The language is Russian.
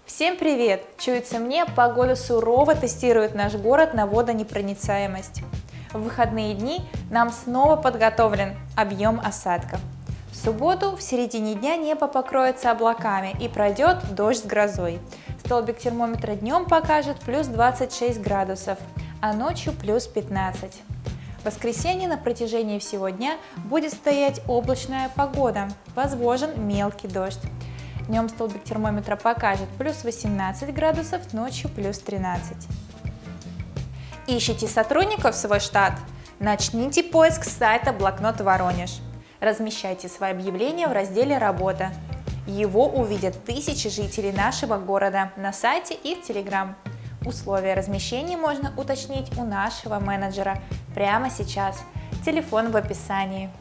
Всем привет! Чуется мне, погода сурово тестирует наш город на водонепроницаемость. В выходные дни нам снова подготовлен объем осадков. В субботу в середине дня небо покроется облаками и пройдет дождь с грозой. Столбик термометра днем покажет плюс 26 градусов, а ночью плюс 15. В воскресенье на протяжении всего дня будет стоять облачная погода, возможен мелкий дождь. Днем столбик термометра покажет плюс 18 градусов, ночью плюс 13. Ищите сотрудников в свой штат? Начните поиск с сайта Блокнот Воронеж. Размещайте свои объявления в разделе «Работа». Его увидят тысячи жителей нашего города на сайте и в Telegram. Условия размещения можно уточнить у нашего менеджера прямо сейчас. Телефон в описании.